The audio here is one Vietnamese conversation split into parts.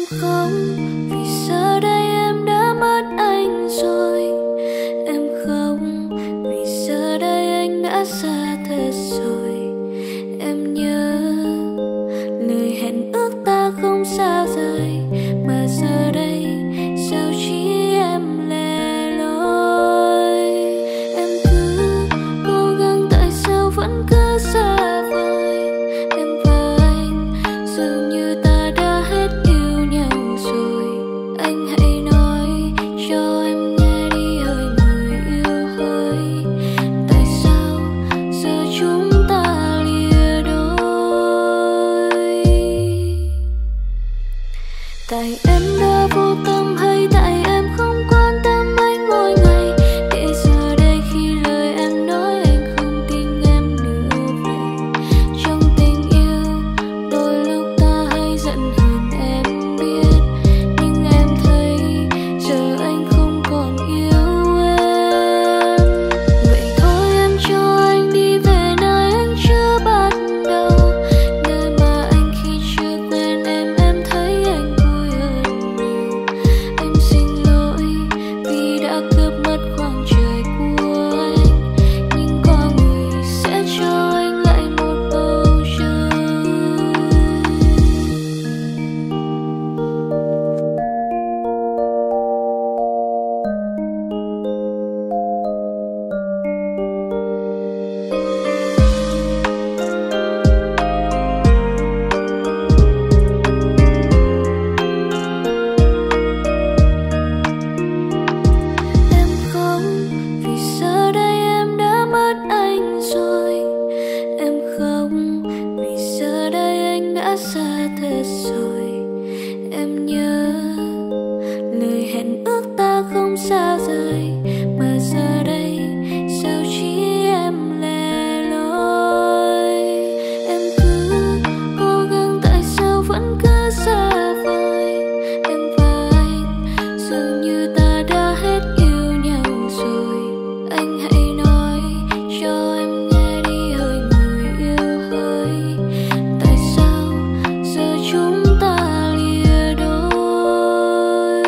không vì giờ đây em đã mất anh rồi. Em không vì giờ đây anh đã xa thật rồi. Em nhớ lời hẹn ước ta không xa rời, mà giờ đây sao chỉ em lẻ loi. Em cứ cố gắng tại sao vẫn cứ xa vời. Em và anh dường như ta đã hết yêu nhau rồi. Anh hãy nói cho em nghe đi hỡi người yêu hỡi, tại sao giờ chúng ta lìa đôi. Tại em đã vô tâm hay tại em không quan tâm anh mỗi ngày, để giờ đây khi lời em nói anh không tin em nữa về. Trong tình yêu đôi lúc ta hay giận hờn em biết, nhưng em thấy giờ anh không còn yêu em. Vậy thôi em cho anh đi về nơi anh chưa bắt đầu, nơi mà anh khi chưa quen em thấy anh vui hơn nhiều. Em xin lỗi vì đã cướp mất khoảng trời của anh, nhưng có người sẽ cho anh lại một bầu trời. Em không vì giờ đây em đã mất anh rồi. Em không vì giờ đây anh đã xa thật rồi. Em nhớ lời hẹn ước ta không xa rời, mà giờ đây sao chỉ em lẻ loi. Em cứ cố gắng tại sao vẫn cứ xa vời. Em và anh dường như ta đã hết yêu nhau rồi. Anh hãy nói cho em nghe đi hỡi người yêu hỡi, tại sao giờ chúng ta lìa đôi.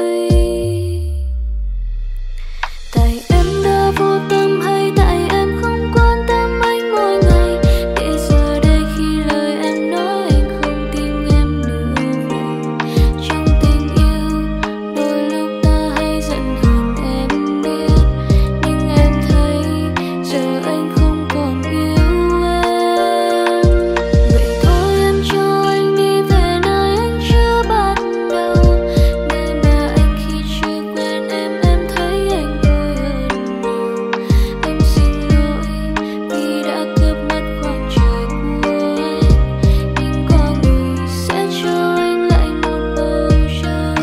Tại em đã vô tâm hay tại em không quan tâm anh mỗi ngày, để giờ đây khi lời em nói anh không tin em nữa về. Trong tình yêu đôi lúc ta hay giận hờn em biết, nhưng em thấy giờ anh không còn yêu em. Vậy thôi em cho anh đi về nơi anh chưa bắt đầu, nơi mà anh khi chưa quen em thấy anh vui hơn nhiều. Em xin lỗi vì đã cướp mất khoảng trời của anh, nhưng có người sẽ cho anh lại một bầu trời.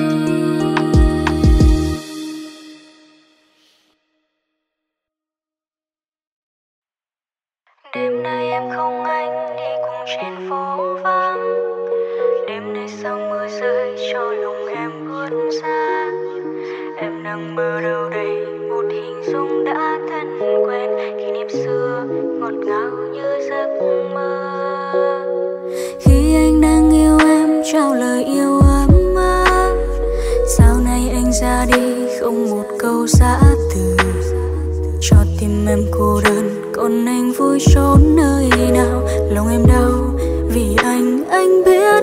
Đêm nay em không anh đi cùng trên phố vắng, đêm nay sao mưa rơi cho lòng em buốt giá. Em đang mơ đâu đây một hình dung đã thân quen, kỷ niệm xưa ngọt ngào như giấc mơ. Khi anh đang yêu em trao lời yêu ấm áp, sao nay anh ra đi không một câu giã từ, cho tim em cô đơn còn anh vui trốn nơi nào. Lòng em đau vì anh biết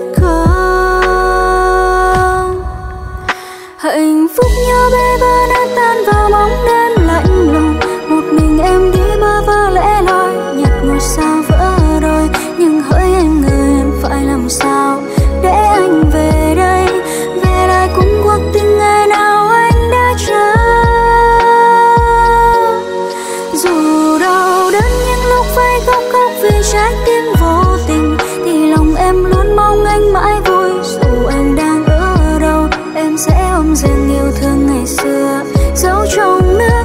không, hạnh phúc như bê vỡ nát tan vào bóng đêm lạnh lùng. Một mình em đi bơ vơ lẻ loi, nhạt ngọt sao vỡ đôi. Nhưng hỡi em người em phải làm sao để anh về đây, về lại cùng cuộc tình ngày nào anh đã chờ. Dù đau đớn những lúc phải khóc vì trái tim vô tình, thì lòng em luôn mong anh mãi vui. Dù anh đang ở đâu em sẽ ôm riêng yêu thương ngày xưa, giấu trong nước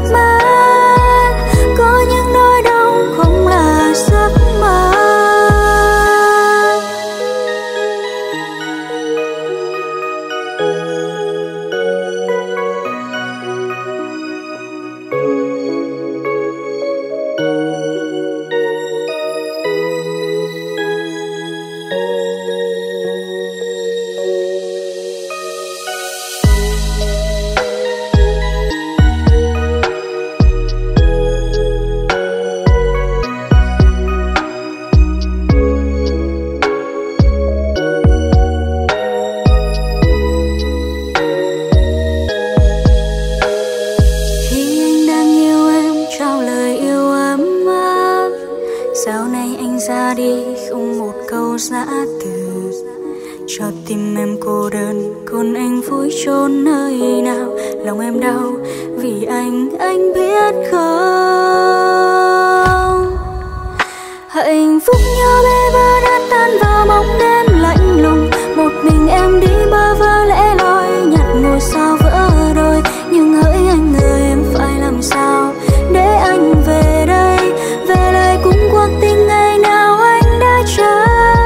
tim em cô đơn, còn anh vui chốn nơi nào? Lòng em đau vì anh biết không? Hạnh phúc như bê vỡ đã tan vào bóng đêm lạnh lùng. Một mình em đi bơ vơ lẻ loi, nhặt ngôi sao vỡ đôi. Nhưng hỡi anh ơi, em phải làm sao để anh về đây? Về lại cùng cuộc tình ngày nào anh đã chờ.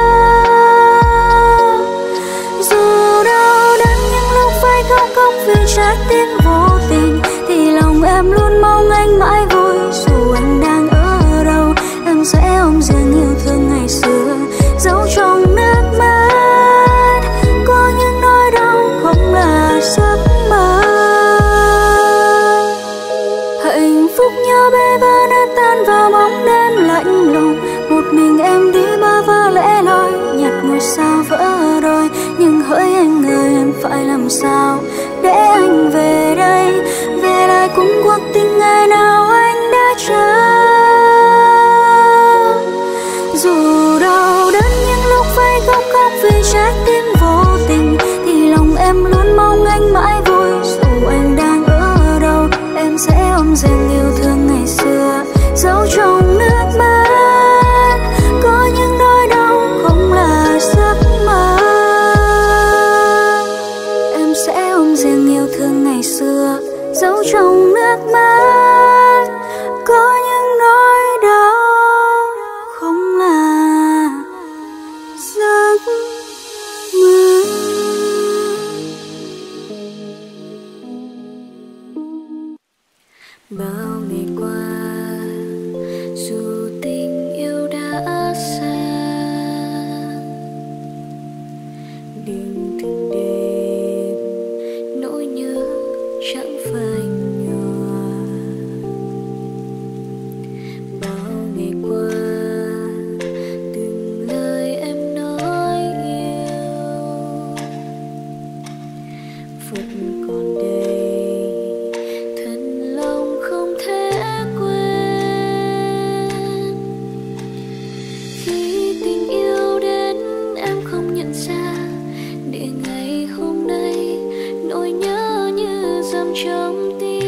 Dù đau đớn những lúc phải khóc vì trái tim vô tình, thì lòng em luôn mong anh mãi vui. Dù anh đang ở đâu, em sẽ ôm riêng yêu thương ngày xưa, giấu trong nước mắt. Có những nỗi đau không là giấc mơ. Hạnh phúc như bê vỡ đã tan vào bóng đêm lạnh lùng. Một mình em đi bơ vơ lẻ loi, nhặt ngôi sao vỡ đôi. Nhưng hỡi anh ơi, em phải làm sao để anh về đây? Về lại cùng cuộc tình ngày nào anh đã chờ. Dù đau đớn những lúc phải khóc vì trái tim vô tình, thì lòng em luôn mong anh mãi vui. Dù anh đang ở đâu, em sẽ ôm riêng yêu thương ngày xưa, giấu trong nước mắt. Có những nỗi đau không là giấc mơ. Em sẽ ôm riêng yêu thương ngày xưa, giấu trong nước mắt. Có những nỗi đau không là giấc mơ. Bao ngày qua, dù tình yêu đã xa, đêm từng đêm nỗi nhớ chẳng phai nhòa. Bao ngày qua, từng lời em nói yêu vẫn còn đây, thân lòng không thể quên. Khi tình yêu đến em không nhận ra, để ngày hôm nay nỗi nhớ như dầm trong tim.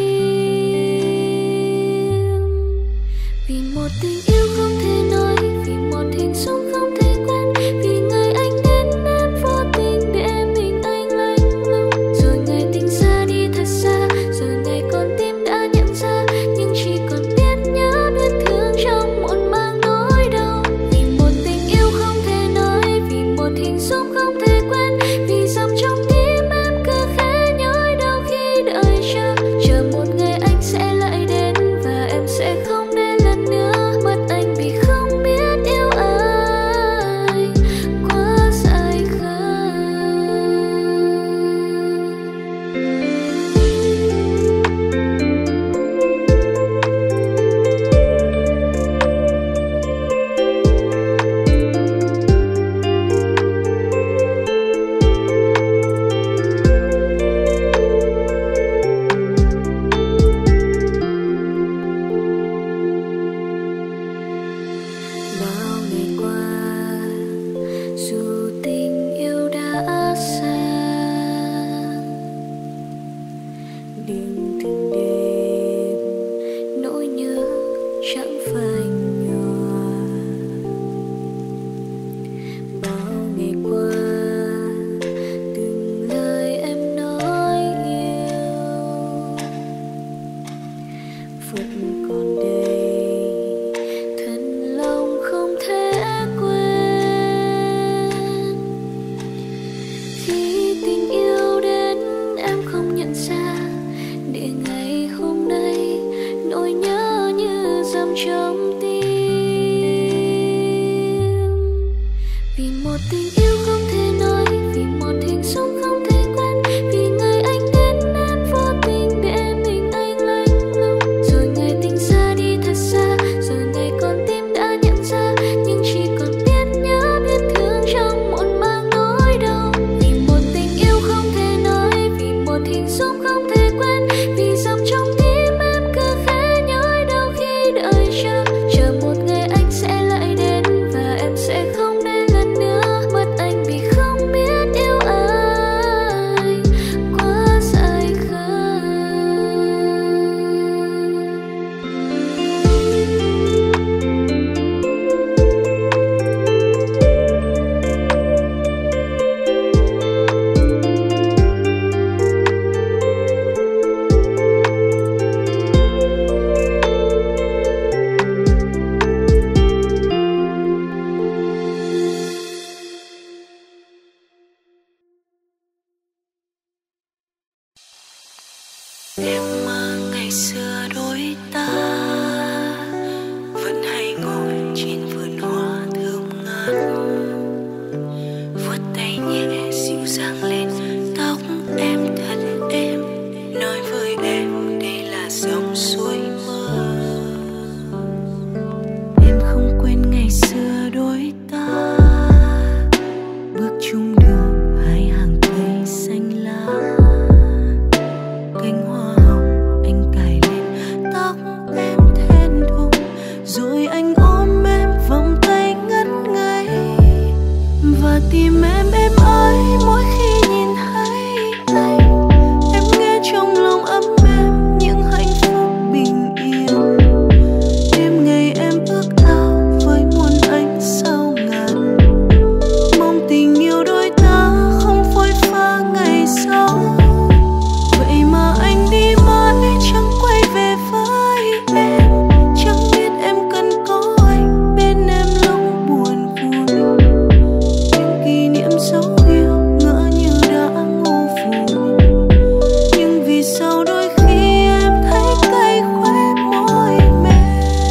Vì một tình yêu không thể nói, vì một hình dung không thể quên, vì ngày anh đến em vô tình để mình anh lạnh lùng. Rồi ngày tình xa đi thật xa, rồi ngày con tim đã nhận ra, nhưng chỉ còn biết nhớ biết thương trong muộn mang nỗi đau. Vì một tình yêu không thể nói, vì một hình dung không thể quên, vì dòng trong tim em cứ khẽ nhói đau khi đợi chờ. Chờ một ngày anh sẽ lại đến, và em sẽ không để lần nữa mất anh vì không biết yêu ai quá dài khơi. Bao ngày qua, dù tình yêu đã xa, đêm từng đêm nỗi nhớ chẳng phai nhòa. Bao ngày qua, từng lời em nói yêu vẫn còn đây, thân lòng không thể quên. Khi tình yêu đến em không nhận ra, để ngày hôm nay nỗi nhớ như dầm trong tim. Vì một tình yêu không thể nói, vì một hình dung không thể quên, vì ngày anh đến em vô tình để mình anh lạnh lùng. Rồi ngày tình xa đi thật xa, rồi ngày con tim đã nhận ra, nhưng chỉ còn biết nhớ biết thương trong muộn mang nỗi đau. Vì một tình yêu không thể nói, vì một hình dung không thể quên, vì dòng trong tim em cứ khẽ nhói đau khi đợi chờ. Em mơ ngày xưa đôi ta vẫn hay ngồi trên vườn hoa thơm ngát, vuốt tay nhẹ dịu dàng lên tóc em thật êm, nói với em đây là dòng suối mơ. Em không quên ngày xưa đôi ta bước chung đường hai hàng cây xanh lá, cánh hoa hồng anh cài lên tóc em thẹn thùng, rồi anh ôm em vòng tay ngất ngây và tìm em ơi. Mỗi khi nhìn thấy anh, em nghe trong lòng ấm êm những hạnh phúc bình yên. Đêm ngày em ước ao với muôn ánh sao ngàn, mong tình yêu đôi ta không phôi pha ngày sau. Vậy mà anh đi mãi chẳng quay về với em, chẳng biết em cần có anh bên em lúc buồn vui. Những kỷ niệm dấu yêu ngỡ như đã ngủ vùi, nhưng vì sao đôi khi em thấy cay khóe môi mềm.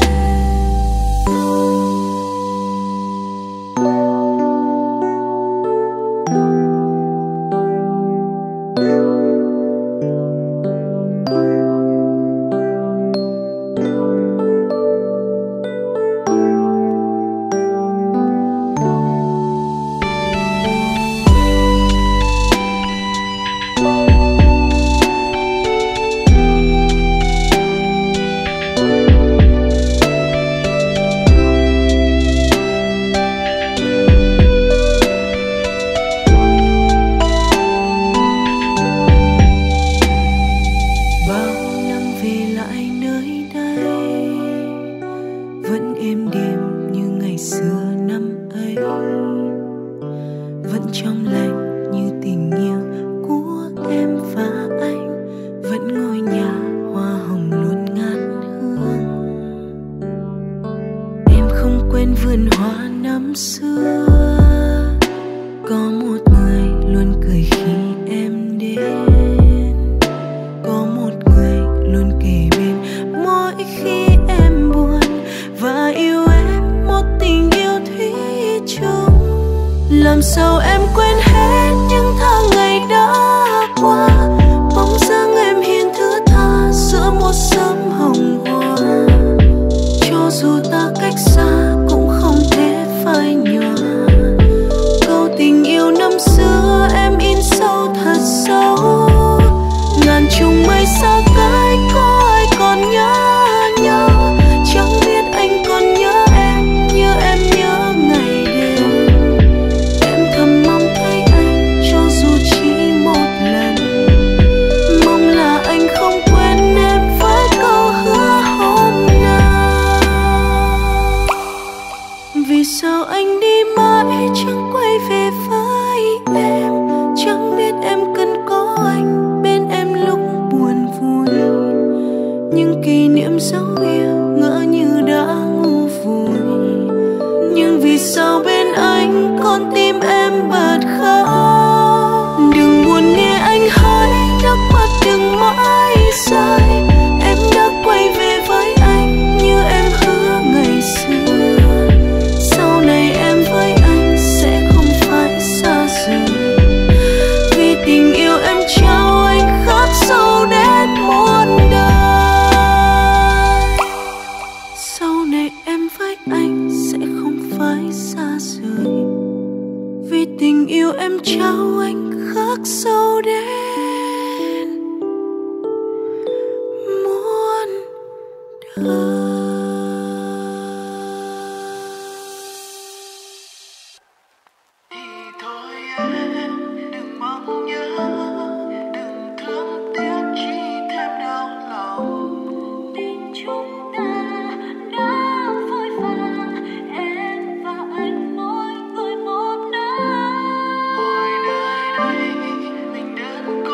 Bao năm về lại nơi đây vẫn êm đềm như ngày xưa năm ấy, vẫn trong lành như tình yêu của em và anh, vẫn ngôi nhà hoa hồng luôn ngát hương. Em không quên vườn hoa năm xưa, có một người luôn cười khi em đến, có một người luôn kề bên mỗi khi em buồn, và yêu em một tình yêu thủy chung. Làm sao em quên hết những tháng ngày đã qua, bóng dáng em hiền thướt tha giữa một sớm hồng hoa. Cho dù ta cách xa cũng không thể phai nhòa, câu tình yêu năm xưa em in sâu thật sâu. Ngàn trùng mây xa cách có ai còn nhớ nhau, chẳng biết anh còn nhớ em như em nhớ ngày đêm. Em thầm mong thấy anh cho dù chỉ một lần, mong là anh không quên em với câu hứa hôm nào. Vì sao anh đi mãi chẳng quay về với em, chẳng biết em cần có anh bên em lúc buồn vui. Những kỷ niệm dấu yêu ngỡ như đã ngủ vùi, nhưng vì sao bên anh con tim em bật khóc. Đừng buồn nghe anh hỡi, nước mắt đừng mãi rơi. Em đã quay về với anh như em hứa ngày xưa. Sau này em với anh sẽ không phải xa rời, vì tình yêu em trao anh khắc sâu đến muôn đời. Sau này em với anh sẽ không phải xa rời, vì tình yêu em trao anh khắc sâu đến muôn đời. Thôi em đừng mong nhớ, đừng thương tiếc chỉ thêm đau lòng. Tình chúng ta đã phôi pha, em và anh mỗi người một nơi. Ôi nơi đây mình đơn côi.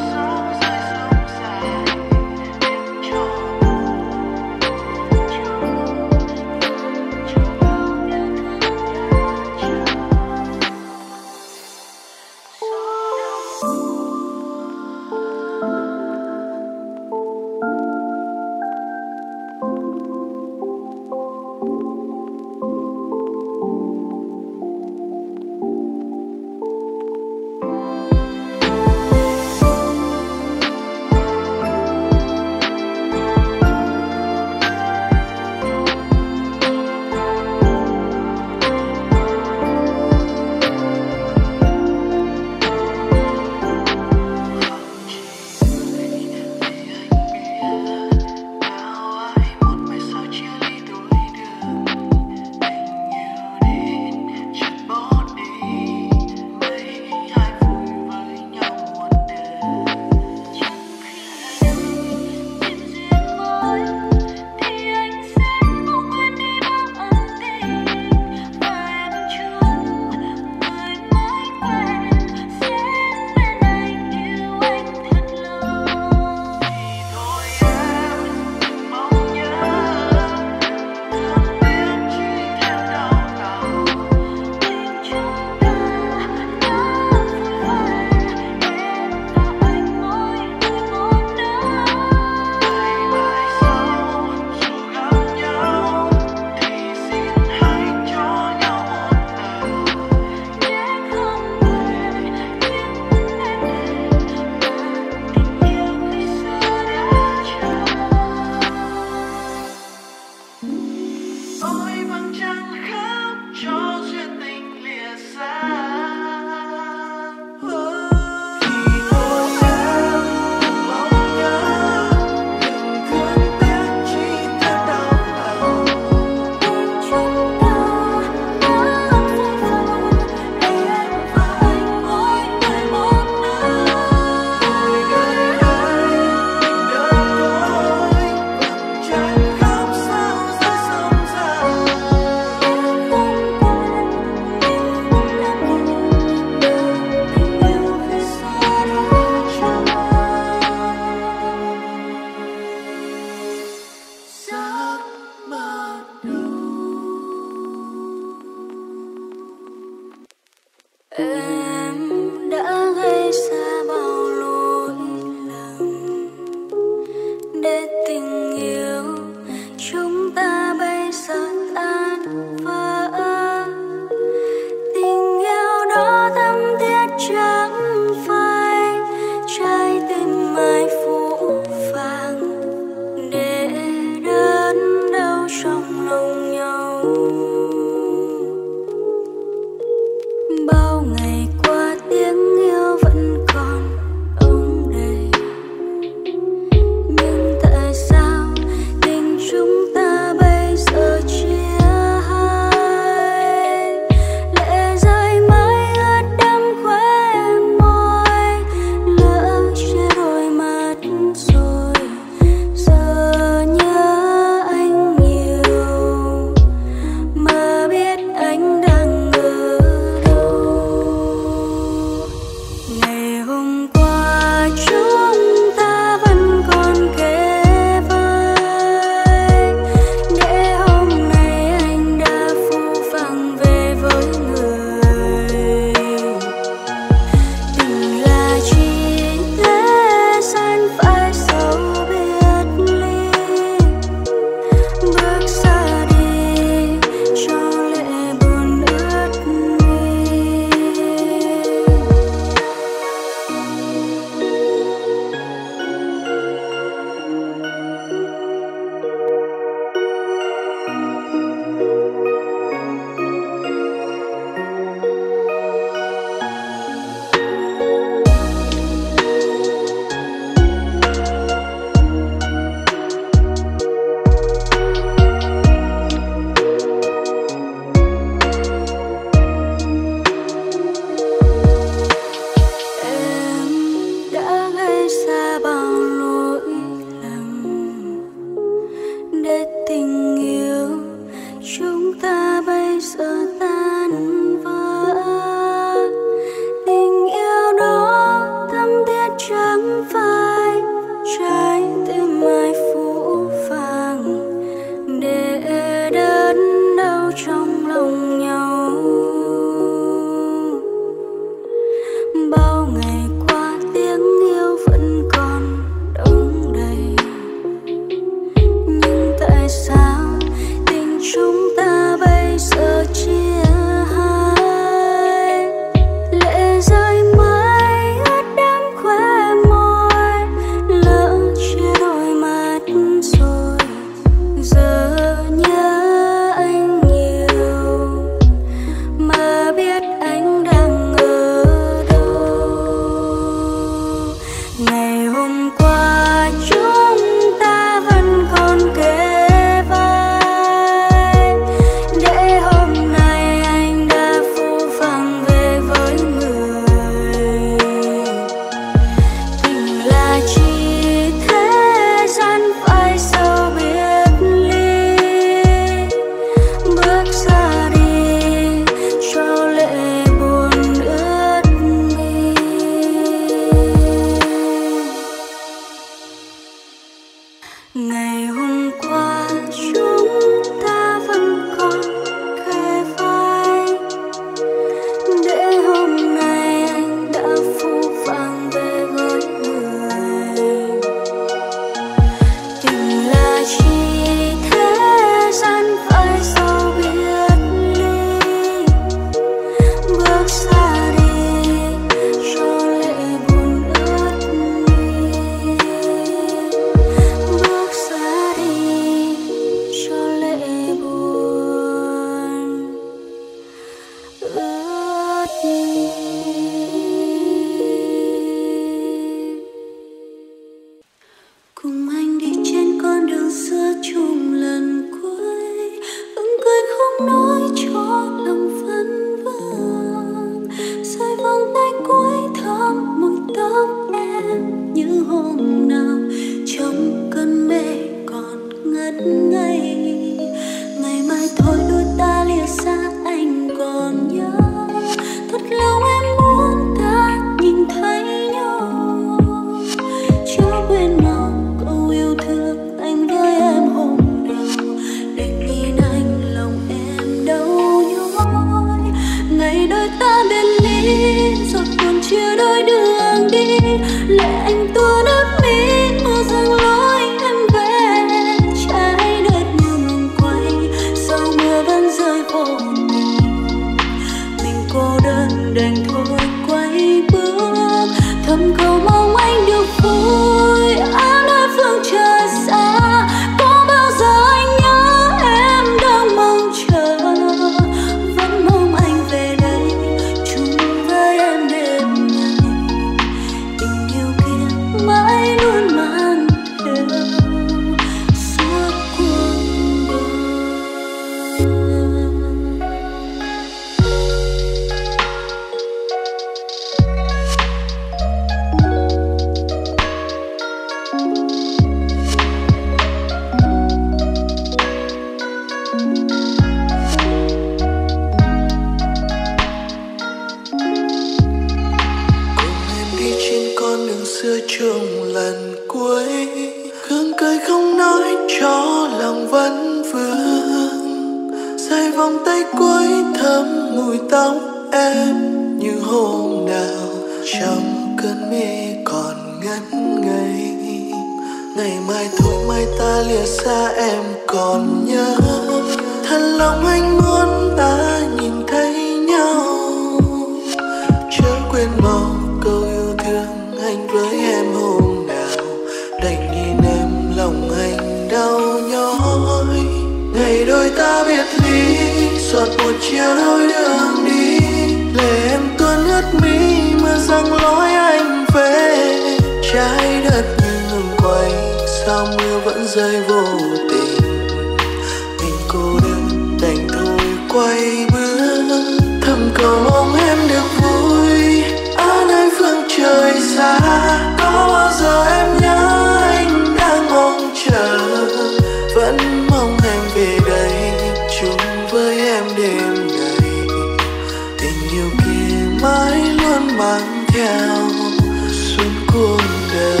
phương, dài vòng tay cuối thơm mùi tóc em như hôm nào trong cơn mê còn ngất ngây. Ngày mai thôi mai ta lìa xa em còn nhớ, thật lòng anh muốn ta nhìn thấy nhau. Chớ quên mau câu yêu thương anh với em hôm nào, đành nhìn em lòng anh đau nhói. Ngày đôi ta biệt ly, giọt một chia đôi đường đi, lệ em tuôn ướt mi mưa giăng lối anh về. Trái đất như ngừng quay, sao mưa vẫn rơi vô tình, mình cô đơn đành thôi quay bước. Thầm cầu mong em được vui ở nơi phương trời xa, có bao giờ em nhớ anh đang mong chờ, vẫn mong em về đây chung với em đêm này. Tình yêu kia mãi luôn mang theo suốt cuộc đời.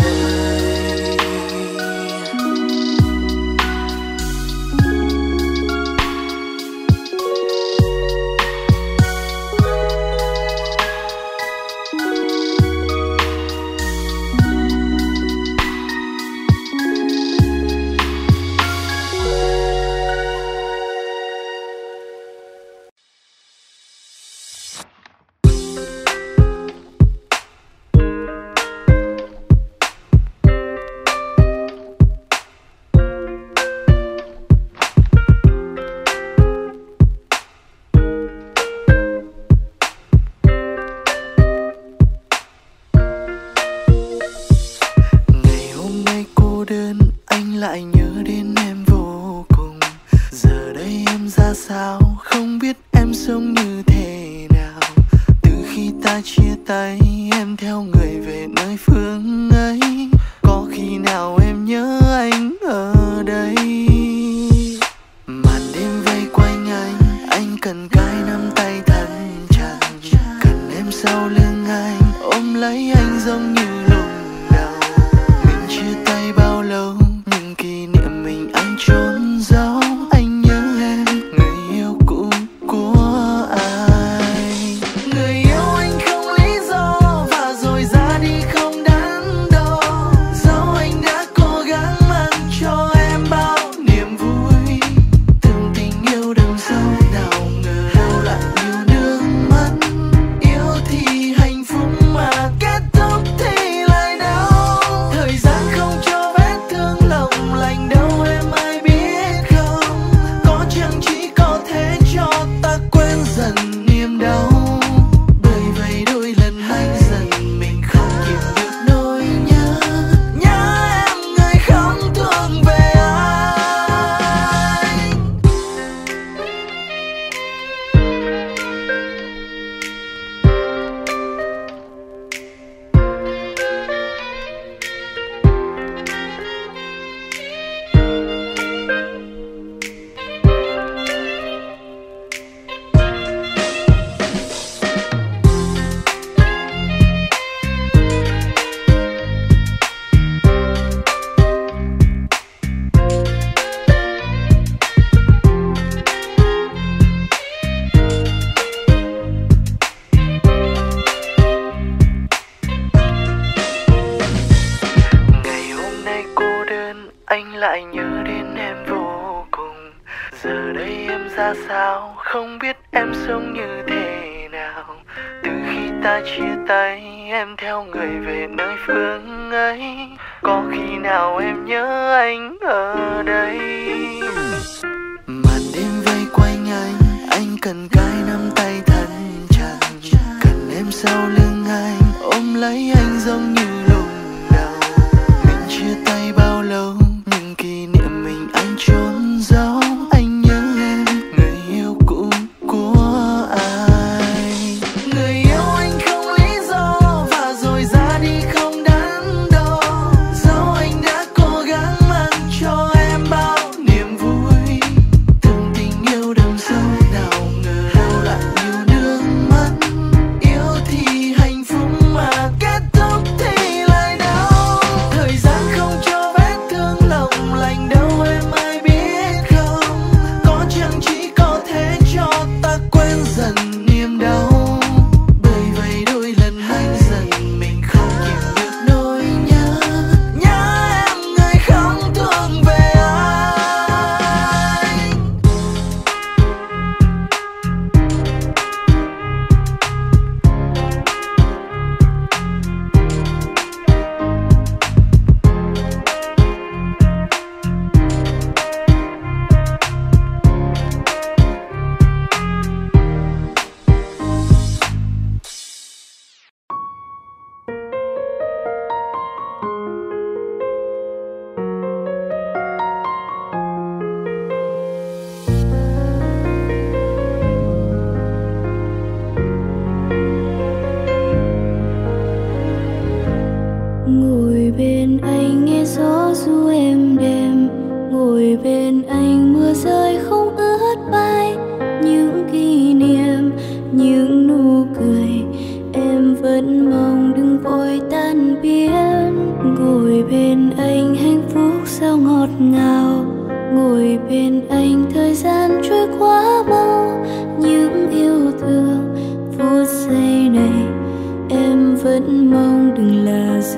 Lại nhớ đến em vô cùng, giờ đây em ra sao không biết em sống như thế nào. Từ khi ta chia tay em theo người về nơi phương ấy, có khi nào em nhớ anh ở đây. Màn đêm vây quanh anh cần cái nắm tay thật chặt, cần em sau lưng anh ôm lấy anh giống như lúc đầu. Mình chia tay bao lâu, kỷ niệm mình anh trốn giấu. Anh nhớ em, người yêu cũ của ai. Người yêu anh không lý do và rồi ra đi không đáng đâu. Dẫu anh đã cố gắng mang cho em bao niềm vui, từng tình yêu đậm sâu nào ngờ đâu lại nhiều nước mắt. Yêu thì hạnh phúc mà kết thúc thì lại đau. Thời gian không cho vết thương lòng lành đâu em ai biết không, có chăng chỉ có thể cho ta quên dần niềm đau. Bởi vậy đôi lần anh dần mình không kìm được nỗi nhớ, nhớ em người không thuộc về anh. Ngày hôm nay cô đơn anh lại nhớ đến em vô cùng, giờ đây em ra sao không biết em sống như thế nào. Từ khi ta chia tay em theo người về nơi phương ấy, có khi nào em nhớ anh ở đây. Màn đêm vây quanh anh cần cái nắm tay thật chặt, cần em sau lưng anh ôm lấy anh giống như lúc đầu. Mình chia tay bao lâu nhưng kỷ niệm mình anh trốn giấu. Anh nhớ em, người yêu cũ của ai. Người yêu anh không lý do và rồi ra đi không đáng đâu. Dẫu anh đã cố gắng mang cho em bao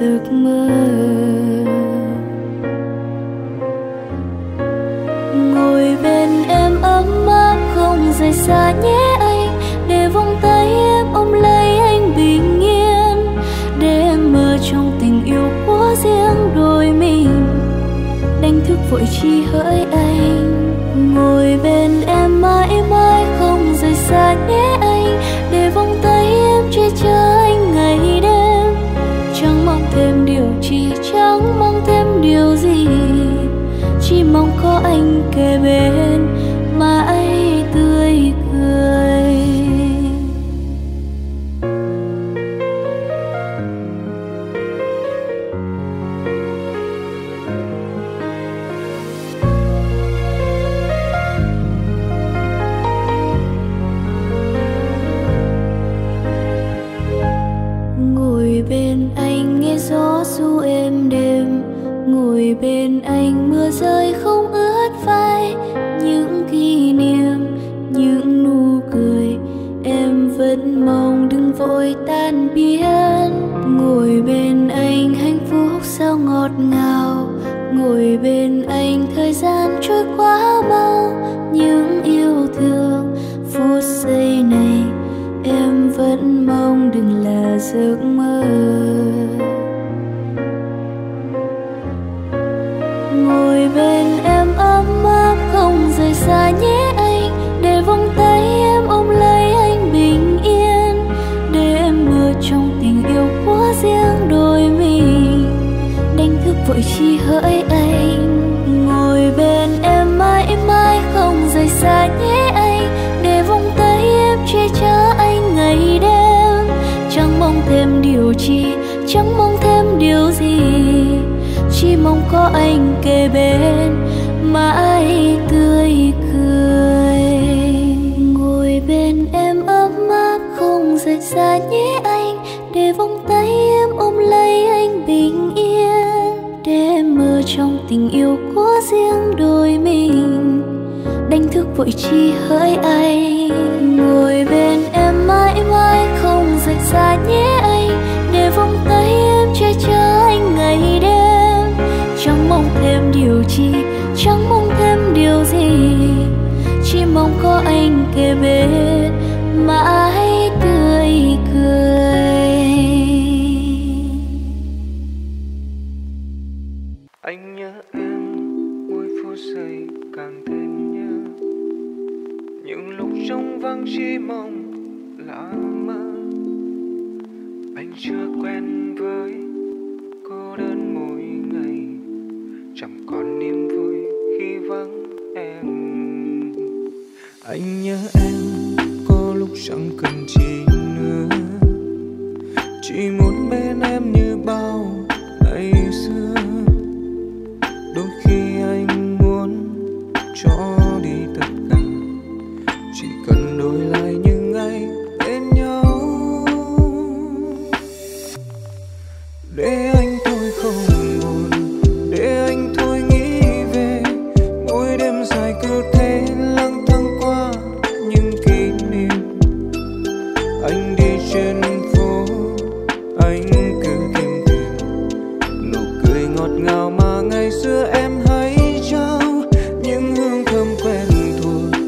giấc mơ. Ngồi bên em ấm áp không rời xa nhé anh, để vòng tay em ôm lấy anh bình yên, để em mơ trong tình yêu của riêng đôi mình, đánh thức vội chi hỡi anh. Ngồi bên em mãi mãi không rời xa nhé anh, để vòng tay em che chở anh ngày đêm, chẳng mong thêm điều chi, chẳng mong thêm điều gì, chỉ mong có anh kề bên mãi tươi cười. Ngồi bên anh nghe gió ru êm đêm, ngồi bên anh mưa rơi không ướt vai, những kỷ niệm, những nụ cười em vẫn mong đừng vội tan biến. Ngồi bên anh hạnh phúc sao ngọt ngào, ngồi bên anh thời gian trôi quá mau, những yêu thương phút giây này em vẫn mong đừng là giấc mơ. Ngồi bên em ấm áp không rời xa nhé anh, để vòng tay em ôm lấy anh bình yên, để em mơ trong tình yêu của riêng đôi mình, đánh thức vội chi hỡi anh. Ngồi bên em mãi mãi không rời xa nhé anh, để vòng tay em che chở anh ngày đêm, chẳng mong thêm điều chi, chẳng mong thêm điều gì, chỉ mong có anh kề bên mãi tươi cười. Ngồi bên em ấm áp không rời xa nhé anh, để vòng tay em ôm lấy anh bình yên, để em mơ trong tình yêu của riêng đôi mình, đánh thức vội chi hỡi anh. Ngồi bên em mãi mãi không rời xa nhé anh, để vòng tay em che chở anh ngày đêm, chẳng mong thêm điều chi, chẳng mong thêm điều gì, chỉ mong có anh kề bên mãi tươi cười. Anh nhớ em mỗi phút giây càng thêm nhớ, những lúc trống vắng chỉ mong là mơ. Anh chưa quen với cô đơn mỗi ngày, chẳng còn niềm vui khi vắng em. Anh nhớ em có lúc chẳng cần chi nữa, chỉ muốn bên em như bao ngày xưa. Đôi khi anh muốn cho đi tất cả, chỉ cần đổi lại những ngày bên nhau, để anh thôi không buồn, để anh thôi nghĩ về mỗi đêm dài cứ thế lặng thăng qua những kỷ niệm. Anh đi trên phố, anh cứ tìm nụ cười ngọt ngào mà ngày xưa em hay trao, những hương thơm quen thuộc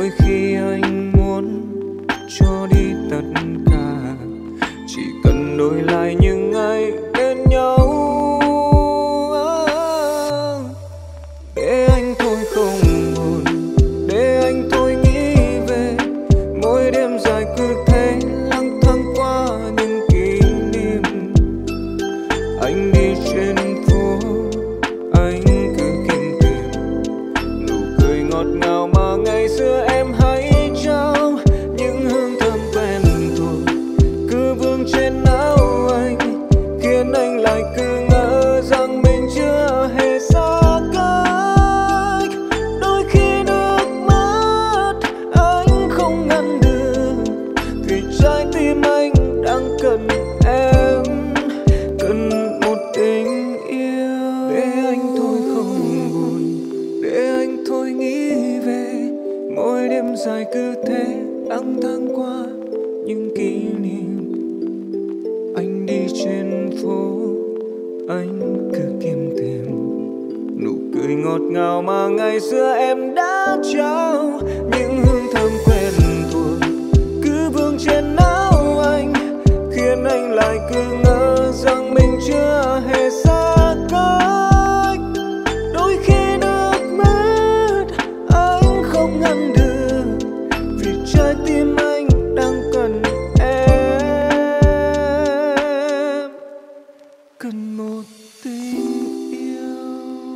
Đôi khi anh muốn cho đi tất cả, chỉ cần đổi lại những ngày bên nhau. Để anh thôi không buồn, để anh thôi nghĩ về mỗi đêm dài cứ thế lang thang qua những kỷ niệm. Anh đi trên phố, anh cứ kiếm tìm nụ cười ngọt ngào mà ngày xưa em hay trao. Những hương thơm quen thuộc cứ vương trên áo anh, khiến anh lại cứ ngỡ rằng mình chưa hề xa cách. Đôi khi nước mắt anh không ngăn được, vì trái tim anh đang cần em, cần một tình yêu. Để anh thôi không buồn, để anh thôi nghĩ về mỗi đêm dài cứ thế lang thang qua những kỷ niệm. Anh đi trên phố, anh cứ kiếm tìm nụ cười ngọt ngào mà ngày xưa em đã trao. Những hương thơm quen thuộc cứ vương trên áo anh, khiến anh lại cứ ngỡ rằng mình chưa hề xa cách. Đôi khi nước mắt anh không ngăn được, vì trái tim anh đang cần em, cần một tình yêu.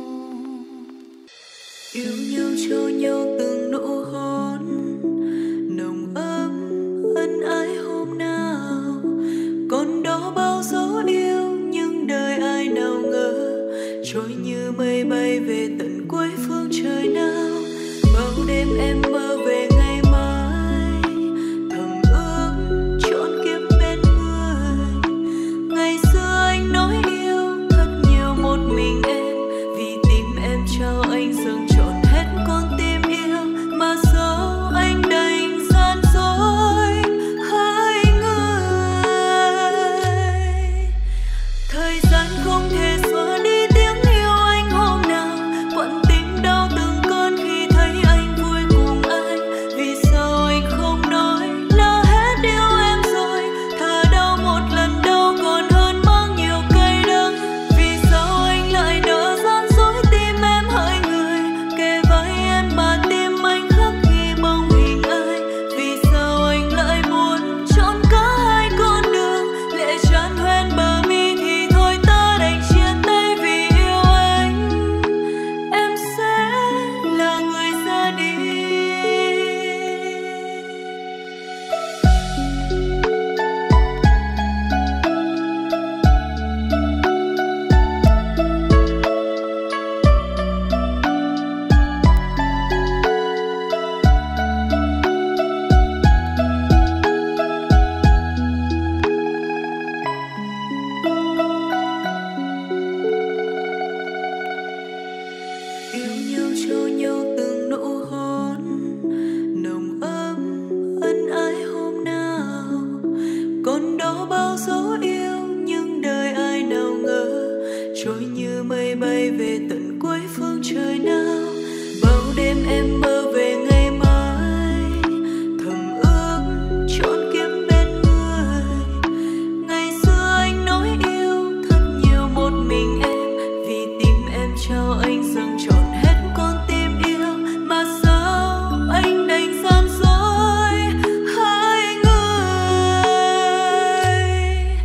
Yêu nhau cho nhau từng nụ hôn nồng ấm ân ái hôm nào, còn đó bao dấu yêu nhưng đời ai nào ngờ trôi như mây bay về tận cuối phương trời nào. Bao đêm em mơ về ngày mai, thầm ước trốn kiếp bên người. Ngày xưa anh nói yêu thật nhiều một mình em, vì tim em trao anh dâng trọn hết con tim yêu. Mà sao anh đành gian dối hai người. Thời gian không thể xóa đi tiếng yêu anh hôm nào, quặn tim đau từng cơn khi thấy anh vui cùng ai. Vì sao anh không nói là hết yêu em rồi, thà đau một lần đau còn hơn mang nhiều cay đắng. Vì sao anh lại nỡ gian dối tim em hỡi người, kề vai em mà tim anh khắc ghi bóng hình ai. Vì sao anh lại muốn chọn cả hai con đường, lệ tràn hoen bờ mi thì thôi ta đành chia tay. Vì yêu anh em sẽ là người ra đi. Yêu nhau cho nhau từng nụ hôn nồng ấm ân ái hôm nào, còn đó bao dấu yêu nhưng đời ai nào ngờ trôi như mây bay về tận cuối phương trời nào. Bao đêm em mơ về ngày mai, thầm ước trốn kiếp bên người. Ngày xưa anh nói yêu thật nhiều một mình em, vì tim em trao anh dâng trọn hết con tim yêu. Mà sao anh đành gian dối hai người.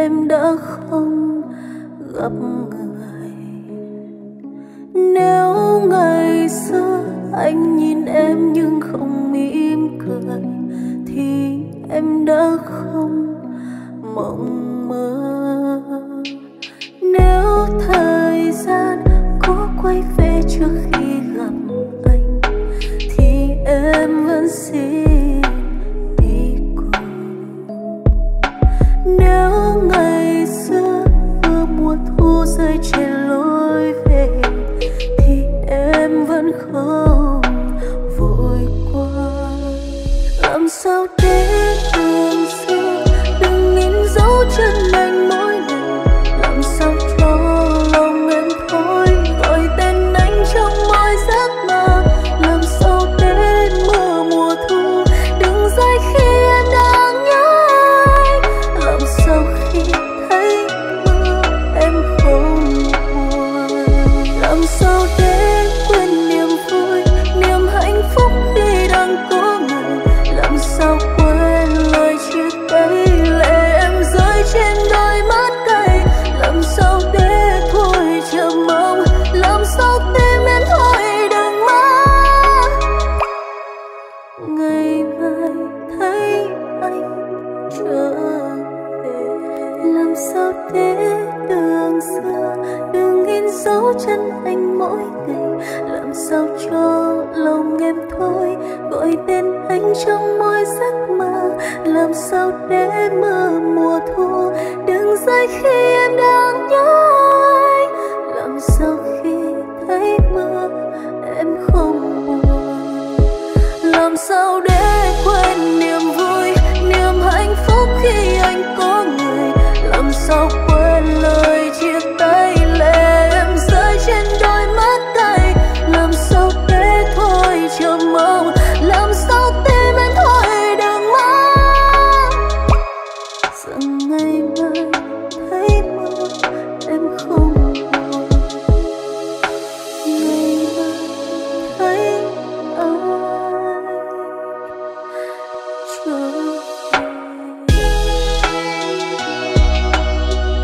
em đã không gặp người. Nếu ngày xưa anh nhìn em nhưng không mỉm cười thì em đã không mộng mơ. Nếu thời gian có quay về trước khi gặp anh thì em vẫn xin đi cùng. Nếu ngày xưa mưa mùa thu rơi trên lối về thì em vẫn không vội qua. Làm sao để đường xưa đừng in dấu chân anh mỗi ngày. Làm sao cho lòng em thôi gọi tên anh trong mỗi giấc mơ. Làm sao để mưa mùa thu đừng rơi khi em đang nhớ anh. Làm sao khi thấy mưa em không buồn. Làm sao để quên niềm vui niềm hạnh phúc khi đang có người. Làm sao quên lời chia tay lệ em rơi trên đôi mắt cay. Làm sao để thôi chờ mong. Làm sao tim em thôi đừng mong. Ngày mai thấy anh trở về. Làm sao để đường xưa đừng in dấu chân anh mỗi ngày. Làm sao cho lòng em thôi gọi tên anh trong mỗi giấc mơ. Làm sao để mưa mùa thu đừng rơi khi em đang nhớ anh. Làm sao khi thấy mưa em không buồn. Làm sao để quên niềm vui niềm hạnh phúc khi anh có người. Làm sao quên lời chia tay lệ em rơi trên đôi mắt cay. Làm sao để thôi chờ mong. Làm sao tim em thôi đừng mong. Rằng ngày mai thấy mưa em không buồn. Ngày mai thấy anh trở về.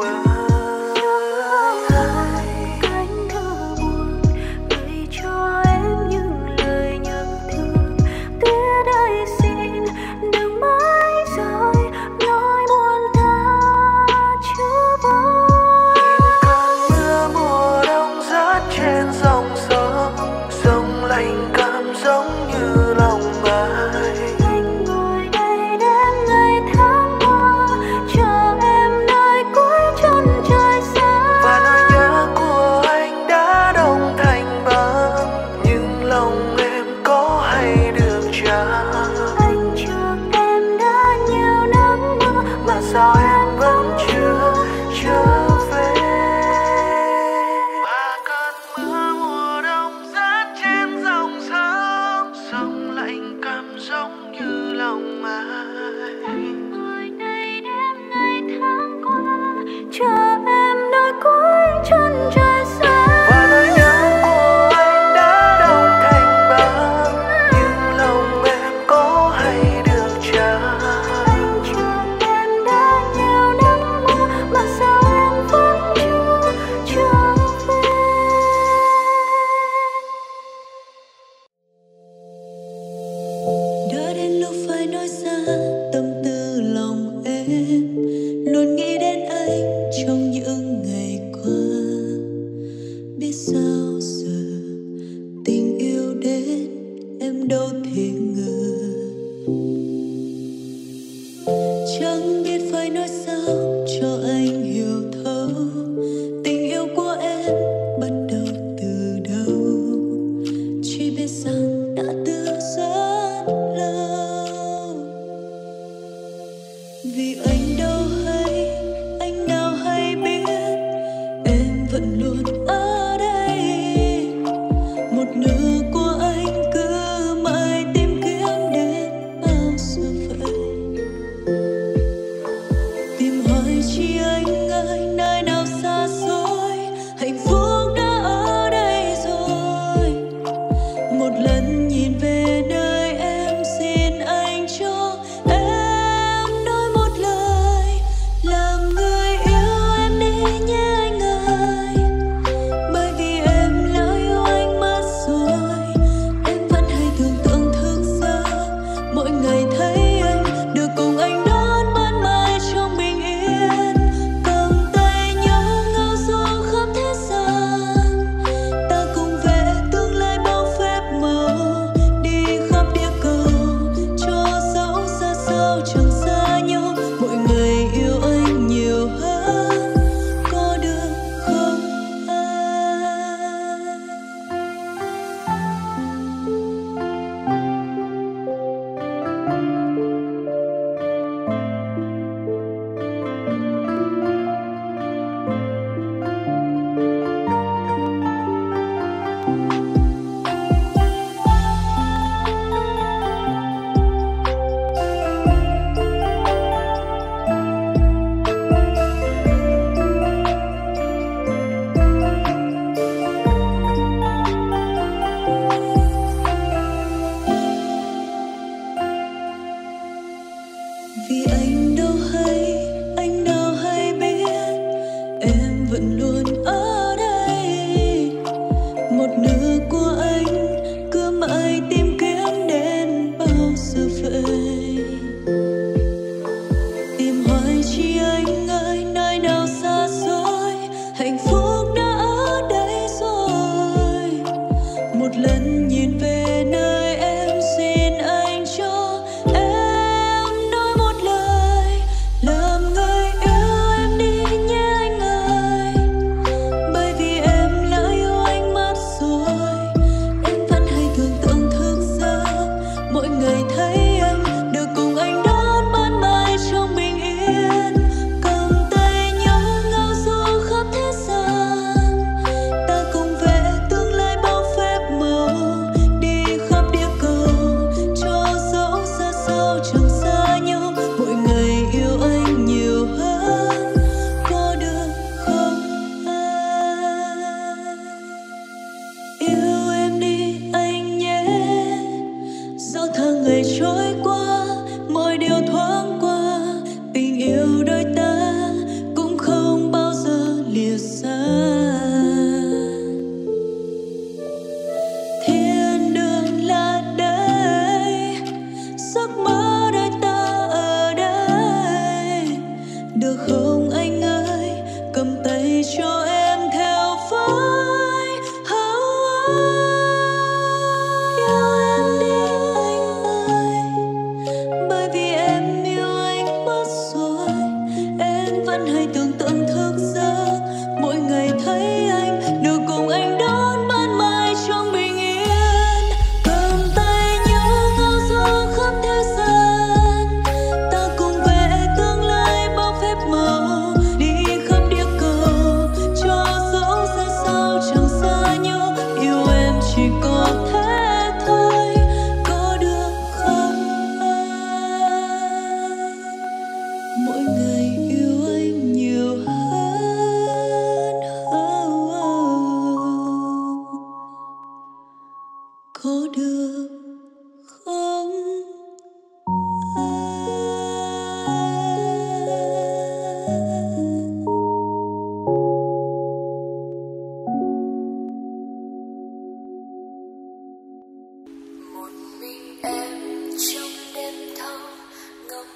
cánh thơ buồn gửi cho em những lời nhớ thương. Tuyết ơi xin đừng mãi rơi, nỗi buồn ta chưa vơi. Cơn mưa mùa đông rát trên dòng sông, sông lạnh cảm giống như lòng ai. Anh ngồi đây đêm ngày tháng qua, chờ em nơi cuối chân trời xa. Và nỗi nhớ của anh đã đông thành băng, nhưng lòng em có hay được chăng? Anh chờ em đã nhiều năm mưa, Mà sao em vẫn chưa trở về? Và cơn mưa mùa đông rát trên dòng sông, sông lạnh cảm giống như lòng ai. ngồi đây đêm ngày tháng qua, chờ em nơi cuối chân trời xa. Và nỗi nhớ của anh đã đông thành băng, nhưng lòng em có hay được chăng? Anh chờ em đã nhiều năm mưa, mà sao em vẫn chưa trở về? Đã đến lúc phải nói ra tâm tư lòng em, luôn nghĩ đến anh trong những ngày qua. Biết sao giờ tình yêu đến em đâu thể ngờ. Chẳng biết phải nói sao cho anh hiểu thấu, tình yêu của em bắt đầu từ đâu. Chỉ biết rằng đã từ rất lâu. Vì anh đâu hay, anh nào hay biết, em vẫn luôn ở đây. Một nửa của anh cứ mãi tìm kiếm đến bao giờ vậy. Tìm hỏi chi anh ơi, nơi nào xa xôi, hạnh phúc đã ở đây rồi. Một lần nhìn về nơi em, xin anh cho em nói một lời. Làm người yêu em đi nhé anh ơi, bởi vì em đã yêu anh mất rồi. Em vẫn hay tưởng tượng thức giấc, mỗi ngày thấy anh được cùng anh đón ban mai trong bình yên. Cầm tay nhau ngao du khắp thế gian, ta cùng về tương lai bao phép màu. Đi khắp địa cầu cho dẫu xa sao chẳng xa nhau. Mỗi ngày yêu anh nhiều hơn, có được không anh? Vì anh đâu hay, anh nào hay biết, em vẫn luôn ở đây. Một nửa của anh cứ mãi tìm kiếm đến bao giờ vậy. Tìm hỏi chi anh ơi, nơi nào xa xôi, hạnh phúc đã ở đây rồi. Một lần nhìn về nơi em, xin anh cho em nói một lời.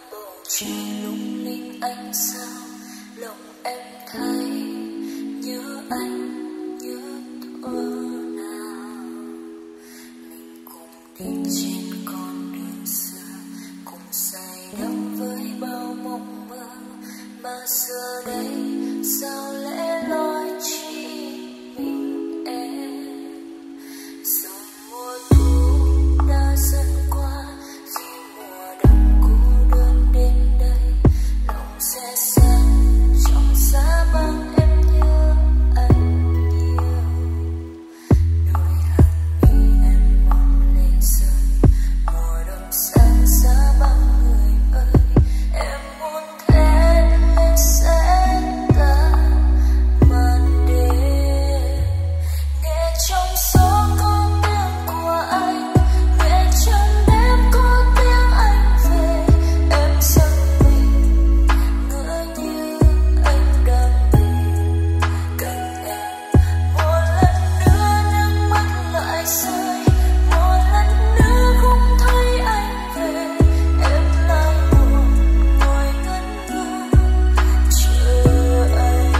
bầu trời lung linh ánh sao, lòng em thấy nhớ anh nhớ thuở nào mình cùng đi trên con đường xưa, cùng say đắm với bao mộng mơ, mà giờ đây sao lẽ loi chỉ mình em. Rồi mùa thu đã dần qua, khi mùa đông cô đơn đến đây, lòng sẽ sáng trong giá băng em nhớ anh nhiều. Đôi hàng mi em mong lệ rơi, mùa đông sáng giá băng người ơi, em muốn thế nên sẽ tan màn đêm. Nghe trong gió có tiếng của anh, nghe trong đêm có tiếng anh về, em giật mình ngỡ như anh đang bên cạnh em. Một lần nữa nước mắt lại rơi, một lần nữa không thấy anh về, em lại buồn ngồi ngẩn ngơ chờ anh.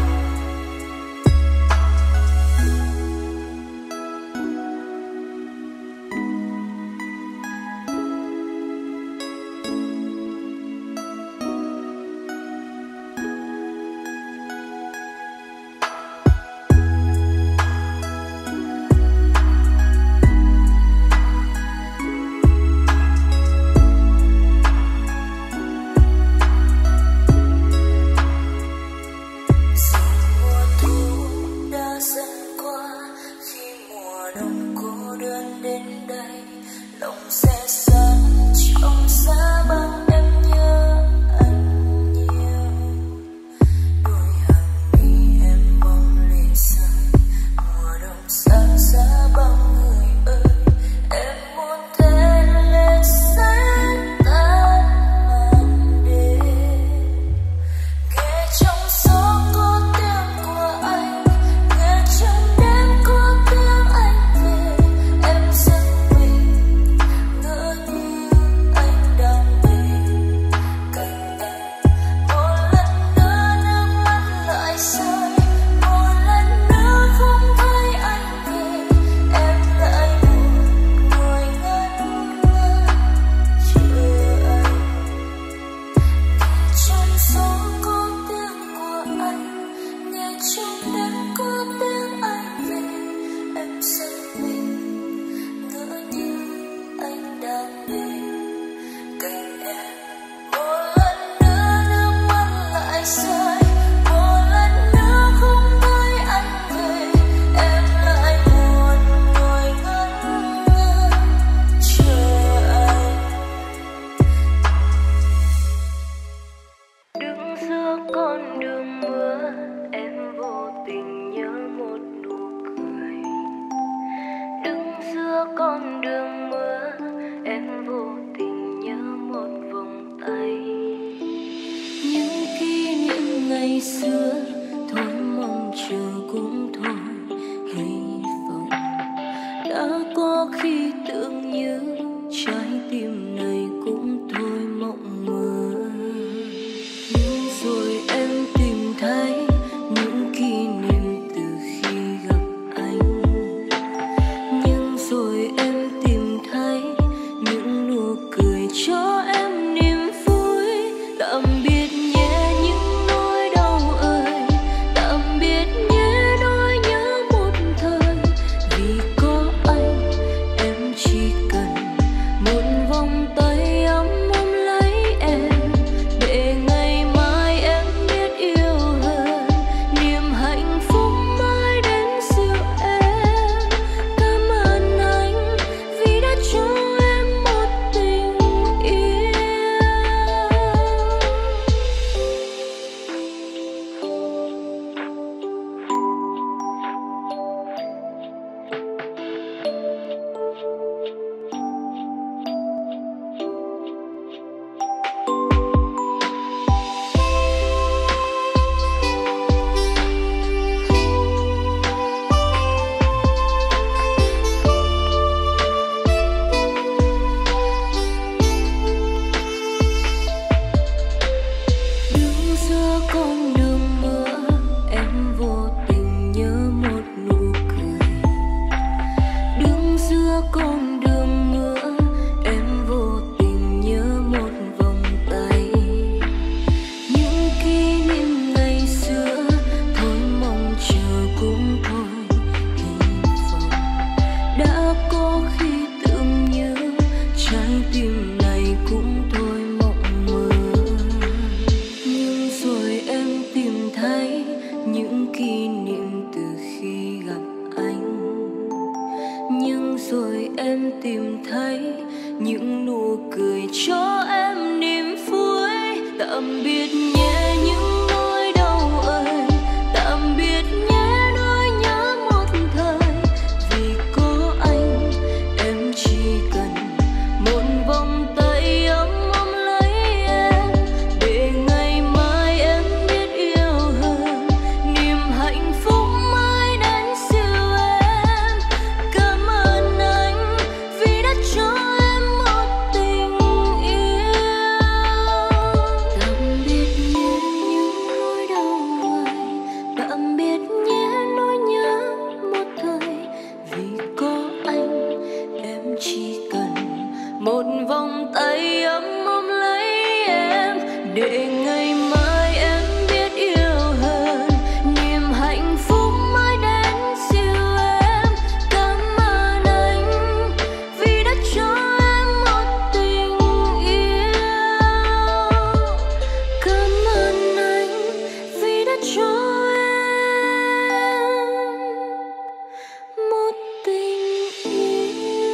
Mùa thu đã dần qua, khi mùa đông cô đơn đến đây, lòng sẽ sáng trong giá băng em nhớ anh nhiều. Đôi hàng mi em mong lệ rơi, mùa đông sáng giá băng người ơi, em muốn thế nên sẽ tan màn đêm. Nghe trong gió có tiếng của anh, nghe trong đêm có tiếng anh về, em giật mình ngỡ như anh đang bên cạnh em. Một lần nữa nước mắt lại rơi, một lần nữa không thấy anh về, em lại buồn ngồi ngẩn ngơ chờ anh. Trong gió có tiếng của anh, nghe trong đêm có tiếng anh về, em giật mình ngỡ như anh đang bên cạnh em. Một lần nữa nước mắt lại rơi, một lần nữa không thấy anh về, em lại buồn ngồi ngẩn ngơ chờ anh. Đứng giữa con đường mưa, em vô tình nhớ một nụ cười. Đứng giữa con đường mưa, em vô tình nhớ một vòng tay. Những kỷ niệm ngày xưa thôi mong chờ cũng thôi hy vọng. Đã có khi tưởng như trái tim này cũng thôi mộng mơ. Nhưng rồi em tìm thấy những kỷ niệm từ khi gặp anh. Nhưng rồi em tìm thấy những nụ cười cho em niềm vui. Tạm biệt nhé những nỗi đau ơi, Tạm biệt nhé những nỗi đau ơi, tạm biệt nhé nỗi nhớ một thời. Vì có anh em chỉ cần một vòng tay ấm ôm lấy em, để ngày mai em biết yêu hơn, niềm hạnh phúc mãi đến siêu em. Cảm ơn anh vì đã cho em một tình yêu. Tạm biệt nhé những nỗi đau người, tạm biệt nhé nỗi nhớ một thời. Vì có anh em chỉ cần một vòng tay ấm ôm lấy em, để ngày mai em biết yêu hơn, niềm hạnh phúc mãi đến siêu em. Cảm ơn anh vì đã cho em một tình yêu. Cảm ơn anh vì đã cho em một tình yêu.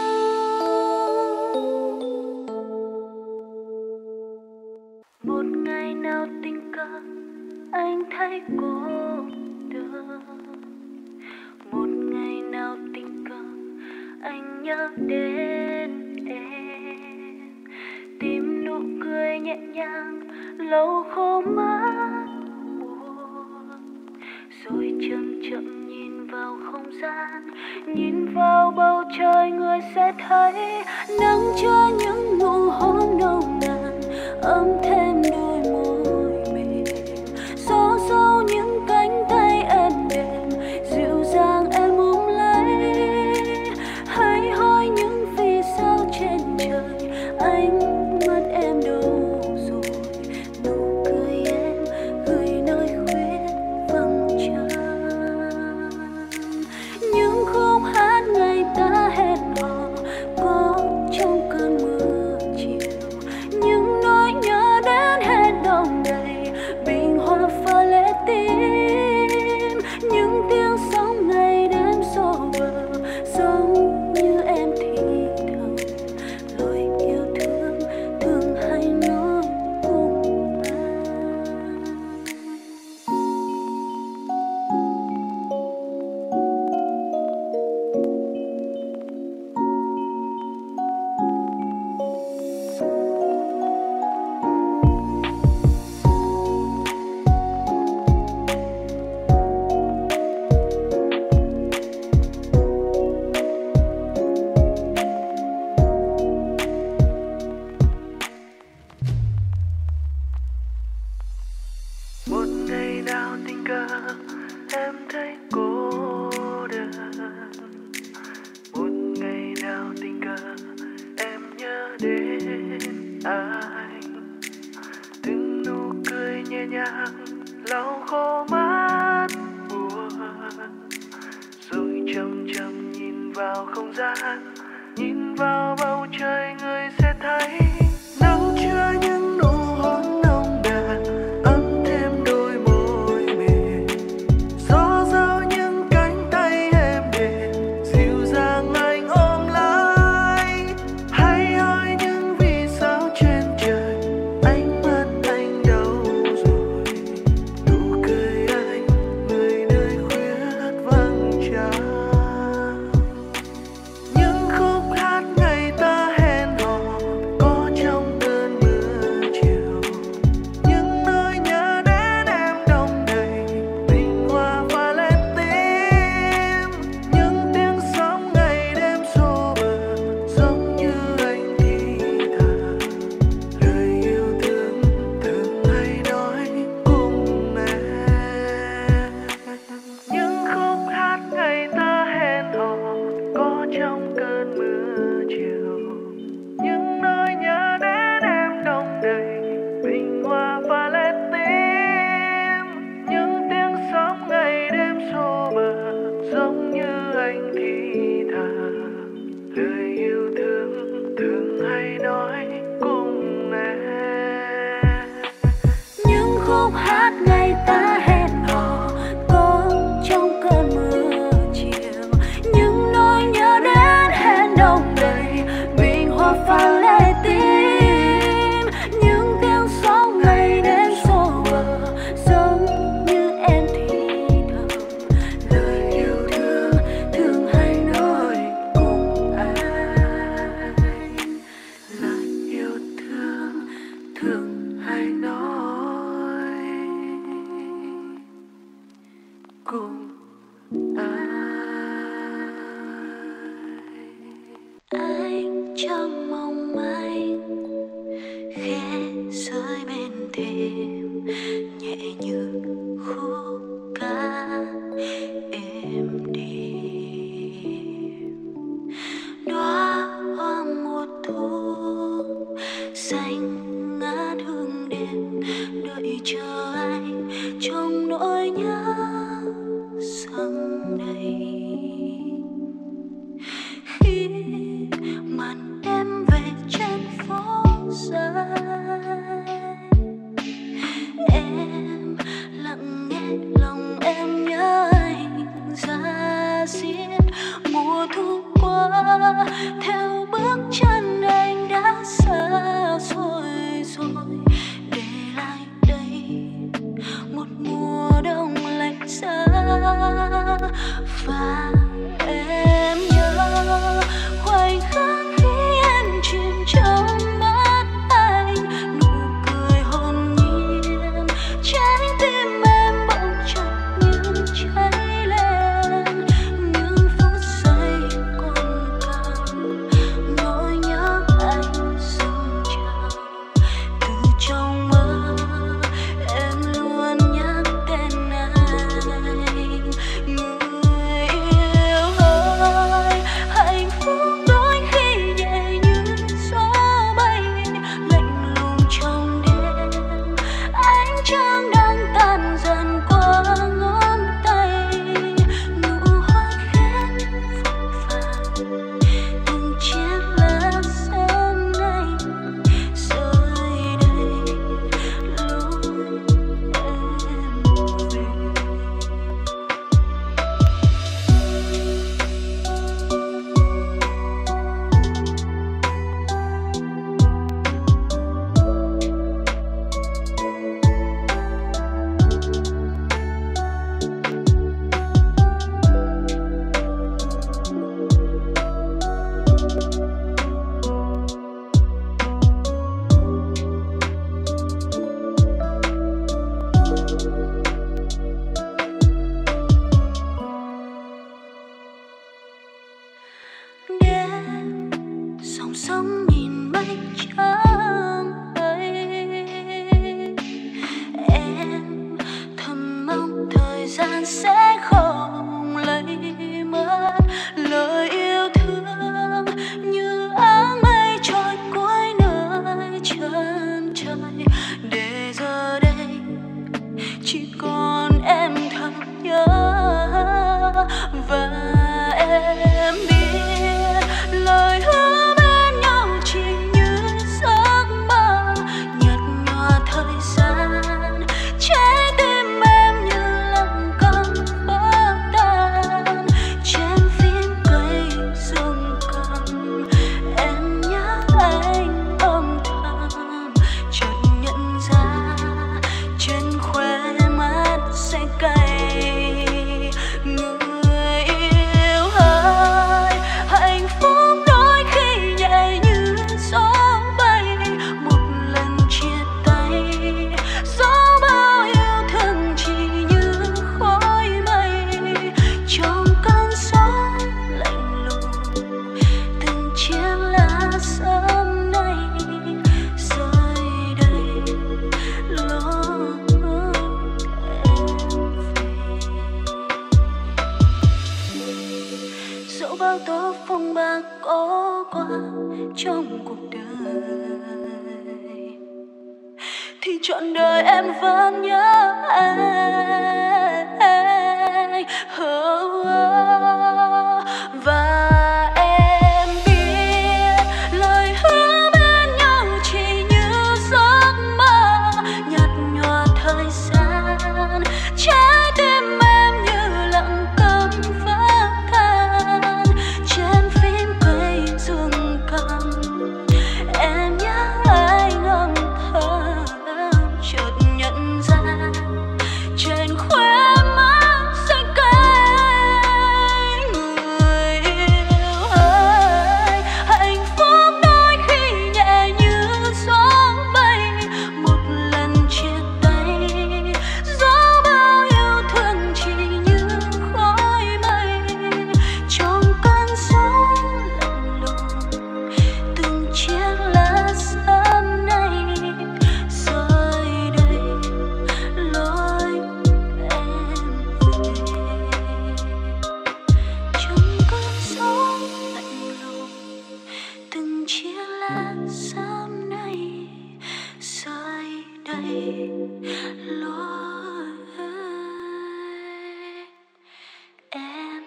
Một ngày nào tình cờ anh thấy cô đơn, một ngày nào tình cờ anh nhớ đến em, tìm nụ cười nhẹ nhàng lâu khô mắt buồn, rồi chậm chậm nhìn vào không gian, nhìn vào bầu trời, người sẽ thấy nắng cho những nụ hôn nồng nàn, ấm thêm đôi môi mềm, gió sâu những cánh tay em đệm, dịu dàng em ôm lấy. Hãy hỏi những vì sao trên trời ánh mắt em đâu rồi, nụ cười em gửi nơi khuyết vắng trăng. Những khúc hát ngày ta hẹn hò có trong cơn mưa chiều, những nỗi nhớ đến hết đông đầy, bình hoa pha lệ tim, những tiếng sóng ngày đêm xô bờ, giống như em thì thầm lời yêu thương thường hay nói cùng anh. Một ngày nào tình cờ em thấy cô đơn, một ngày nào tình cờ em nhớ đến anh, từng nụ cười nhẹ nhàng lau khô mắt buồn, rồi chậm chậm nhìn vào không gian, nhìn vào bầu trời, người sẽ thấy nắng chứa những nụ hôn nồng nàn, ấm thêm đôi môi mềm, gió dao những cánh tay em đệm, dịu dàng anh ôm lấy. Hãy hỏi những vì sao trên trời ánh mắt anh đâu rồi, nụ cười anh người nơi khuyết vắng trăng. Những khúc hát ngày ta hẹn hò có trong cơn mưa chiều, những nỗi nhớ đến em đông đầy, tình hoa pha lên tim, những tiếng sóng ngày đêm xô bờ, giống như anh thì thầm lời yêu thương thường hay nói cùng em. Những khúc hát ngày ta hẹn hò có trong cơn mưa chiều, những nỗi nhớ đến em đông đầy, bình hoa pha lên tim, những tiếng sóng ngày đêm xô bờ, giống như anh thì thầm lời yêu thương thường hay nói cùng em. Những khúc hát ngày ta hẹn hò có trong cơn mưa chiều, những nỗi nhớ đến hẹn đông đầy, bình hoa pha lệ tim, những tiếng sóng ngày hãy nói cùng anh trong mong manh khẽ rơi bên thềm nhẹ như khúc ca êm đềm đóa hoa mùa thu xanh ngát hương đêm đợi chờ anh trong nỗi nhớ dâng đầy. Khi màn đêm về trên phố dài em lặng nghe lòng em nhớ anh ra diết mùa thu qua theo bước chân anh đã xa xôi rồi để lại đây một mùa đông lạnh giá và em nhớ khoảnh khắc khi em chìm trong mắt anh nụ cười hồn nhiên trái tim em bỗng chợt như cháy lên những phút giây còn càng nỗi nhớ anh dâng trào từ trong mơ em luôn nhắc tên anh người yêu ơi hạnh phúc đôi khi nhẹ như gió bay lạnh lùng trong đêm ánh trăng đang tan dần qua ngón tay nụ hoa khép vội vàng từng chiếc lá sen này rơi đây lúc em về. Đêm sóng sóng nhìn mây trắng bay em thầm mong thời gian sẽ không lấy mất lời yêu thương như áng mây trôi cuối nơi chân trời để giờ đây chỉ còn em thầm nhớ và em biết lời hứa bên nhau chỉ như giấc mơ nhạt nhòa thời gian trái tim em như lặng câm vỡ tan trên phim cây rừng cầm em nhớ anh âm thầm chợt nhận ra trên khóe mắt say cay người yêu ơi hạnh phúc đôi khi nhẹ như gió bay một lần chia tay gió bao yêu thương chỉ như khói mây trong cơn gió lạnh lùng từng chiếc lá sớm nay rơi đây lúc em về. Dẫu bao tố phong ba có qua trong cuộc đời thì trọn đời em vẫn nhớ anh và em biết lời hứa bên nhau chỉ như giấc mơ nhạt nhòa thời gian trái tim em như lặng câm vỡ tan trên phim cây rừng cầm em nhớ anh âm thầm chợt nhận ra trên khóe mắt xanh cay lối em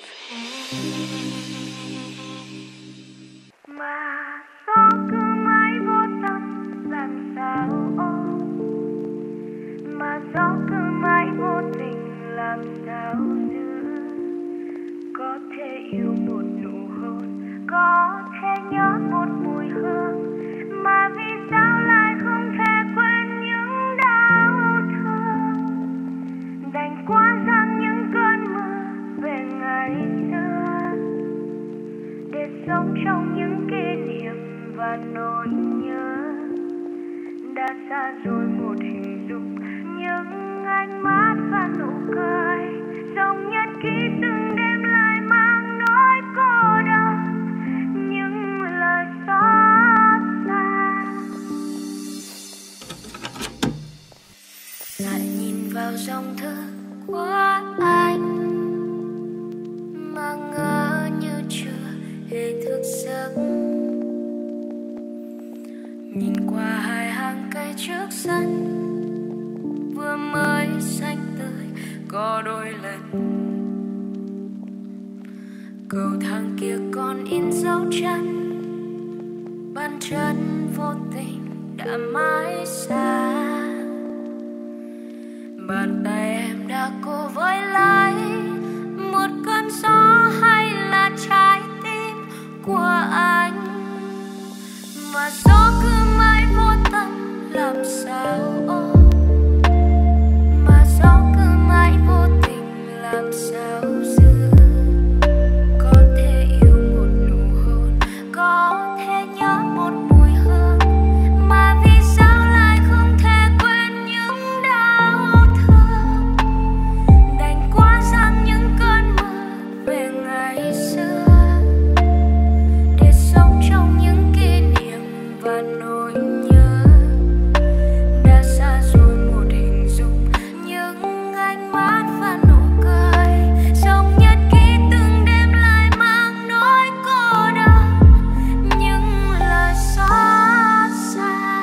mà gió cứ mãi vô tâm làm sao ôm, mà gió cứ mãi vô tình làm sao giữ. Có thể yêu một nụ hôn, có thể nhớ một mùi hương, mà vì sao lại không thể quên những đau thương. Đành qua giăng những cơn mưa về ngày xưa, để sống trong những kỷ niệm và nỗi nhớ. Đã xa rồi một hình dung, những ánh mắt và nụ cười, dòng nhật ký từng đêm lại mang nỗi cô đơn, những lời xót xa. Lại nhìn vào dòng thư của anh mà ngỡ như chưa hề thức giấc. Nhìn qua hai hàng cây trước sân vừa mới xanh tươi có đôi lần. Cầu thang kia còn in dấu chân, bàn chân vô tình đã mãi xa. Bàn tay em đã cố với lấy một cơn gió hay là trái tim của anh, mà gió cứ mãi vô tâm làm sao ôm, mà gió cứ mãi vô tình làm sao giữ. Có thể yêu một nụ hôn, có thể nhớ một mùi hương, mà vì sao lại không thể quên những đau thương. Đành qua giăng những cơn mưa về ngày xưa, để sống trong những kỷ niệm và nỗi nhớ. Đã xa rồi một hình dung, những ánh mắt và nụ cười, dòng nhật ký từng đêm lại mang nỗi cô đơn, những lời xót xa.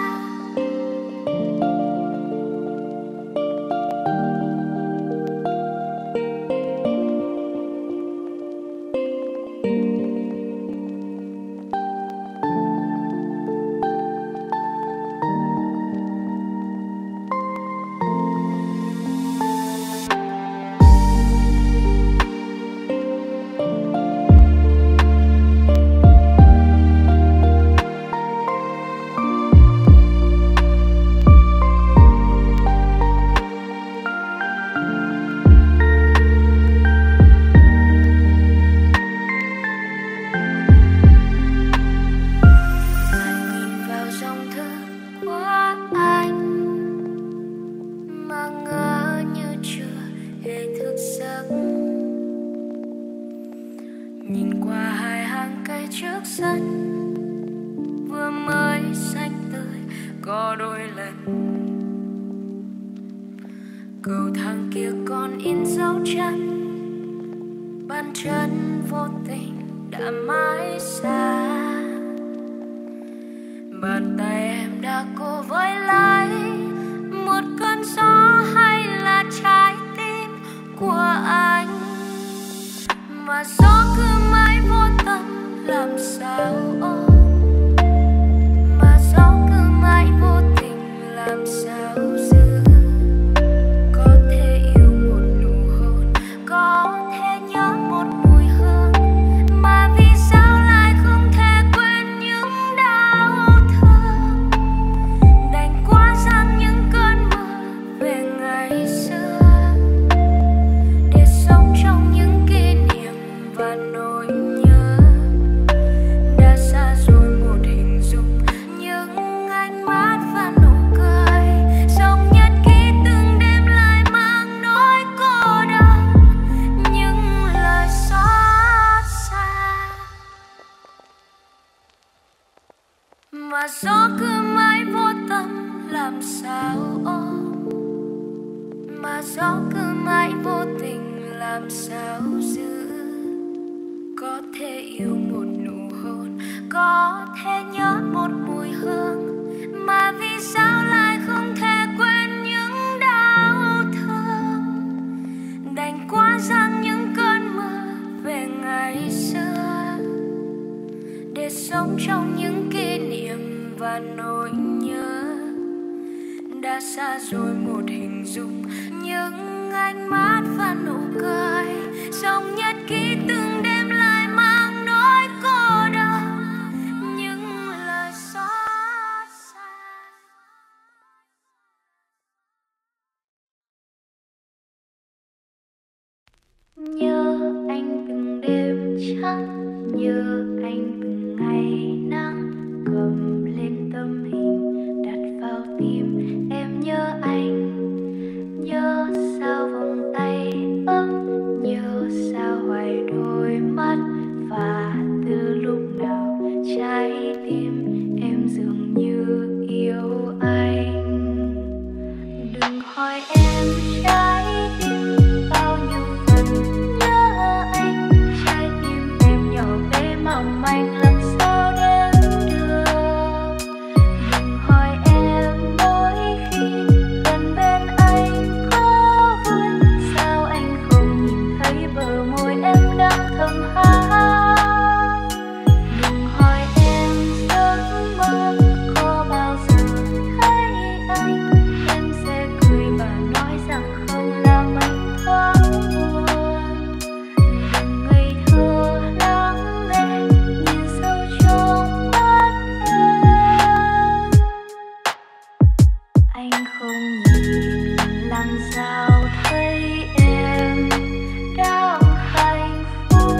Lại nhìn vào dòng thư của anh mà ngỡ như chưa hề thức giấc. Nhìn qua hai hàng cây trước sân vừa mới xanh tươi có đôi lần. Cầu thang kia còn in dấu chân, bàn chân vô tình đã mãi xa. Bàn tay em đã cố với lấy một cơn gió hay là trái tim của anh, mà gió cứ mãi vô tâm làm sao ôm, mà gió cứ mãi vô tình làm sao giữ. Có thể yêu một nụ hôn, có thể nhớ một mùi hương, mà vì sao lại không thể quên những đau thương. Đành qua giăng những cơn mưa về ngày xưa, để sống trong những kỷ niệm và nỗi nhớ. Đã xa rồi một hình dung, những ánh mắt và nụ cười, dòng nhật ký từng đêm lại mang nỗi cô đơn, những lời xót xa. Mà gió cứ mãi vô tâm làm sao ôm, mà gió cứ mãi vô tình làm sao giữ. Có thể yêu một nụ hôn, có thể nhớ một mùi hương, mà vì sao lại không thể quên đã xa rồi một hình dung, những ánh mắt và nụ cười trong nhật ký từng đêm lại mang nỗi cô đơn, những lời xót xa. Nhớ anh từng đêm trắng, nhớ anh từng ngày nắng, cầm lên tấm hình đặt vào tim. Em nhớ anh, nhớ sao vòng tay ấm, nhớ sao hoài đôi mắt, và từ lúc nào trái tim em dường như yêu anh. Đừng hỏi em trái tim bao nhiêu phần nhớ anh, trái tim em nhỏ bé mỏng manh làm sao đếm được. Đừng hỏi em mỗi khi gần bên anh có vui, sao anh không nhìn thấy bờ môi em đang thầm hát. Đừng hỏi em giấc mơ có bao giờ thấy anh, em sẽ cười và nói rằng không làm anh thoáng buồn. Đừng ngây thơ lắng nghe nhìn sâu trong mắt em, anh không nhìn làm sao thấy em đang hạnh phúc.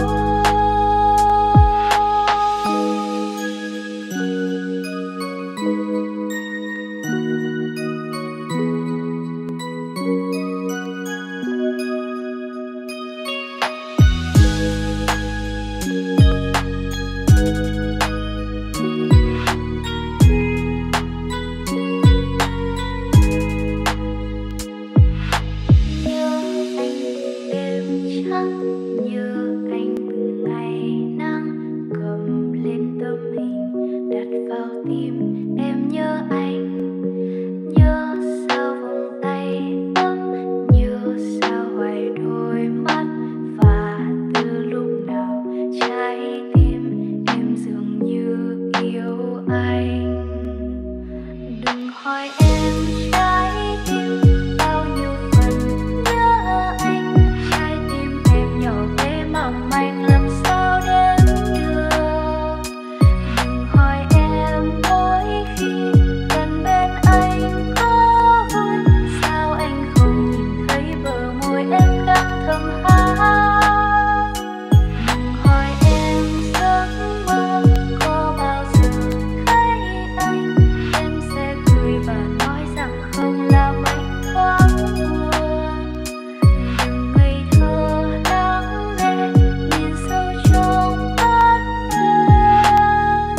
Nhớ anh từng đêm trắng, nhớ anh từng ngày nắng, cầm lên tấm hình đặt vào tim. Em nhớ anh, nhớ sao vòng tay ấm, nhớ sao hoài đôi mắt, và từ lúc nào trái tim em dường như yêu anh. Đừng hỏi em trái tim bao nhiêu phần nhớ anh, trái tim em nhỏ bé mỏng manh làm sao đếm được. Đừng hỏi em mỗi khi gần bên anh có vui, sao anh không nhìn thấy bờ môi em đang thầm hát. Đừng hỏi em giấc mơ có bao giờ thấy anh, em sẽ cười và nói rằng không làm anh thoáng buồn. Đừng ngây thơ lắng nghe nhìn sâu trong mắt em,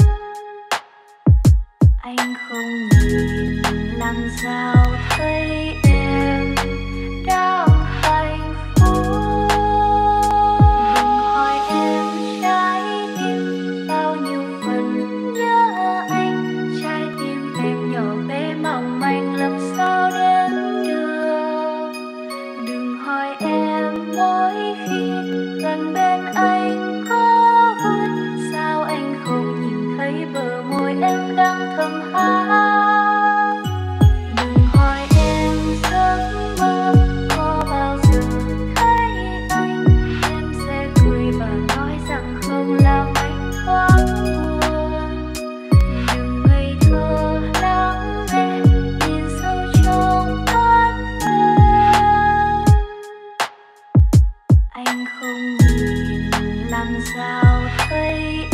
anh không nhìn làm sao thấy em đang hạnh phúc. Đừng hỏi em trái tim bao nhiêu phần nhớ anh, trái tim em nhỏ bé mỏng manh làm sao đếm được. Đừng hỏi em mỗi khi gần bên anh có vui, sao anh không nhìn thấy bờ môi em đang thầm hát. Đừng hỏi em giấc mơ có bao giờ thấy anh, em sẽ cười và nói rằng không làm anh thoáng buồn. Đừng ngây thơ lắng nghe nhìn sâu trong mắt em, anh không nhìn làm sao thấy